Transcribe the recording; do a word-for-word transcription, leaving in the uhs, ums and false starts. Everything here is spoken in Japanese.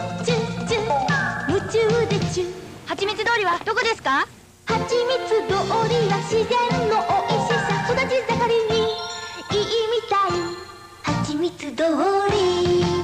チュチュ夢中でチュ。はちみつ通りはどこですか？はちみつ通りは自然のおいしさ育ち盛りにいいみたい。はちみつ通り